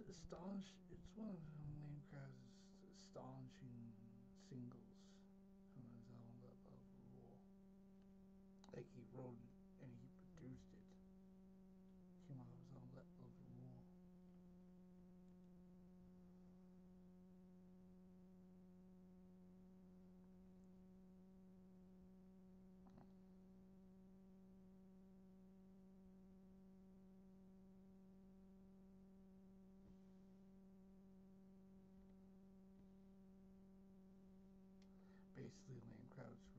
It's one of Liam Krause's astonishing singles from his album Let Love Rule. Like he wrote it and he produced it. Came out of his album Let Love Rule. Basically, Liam Krause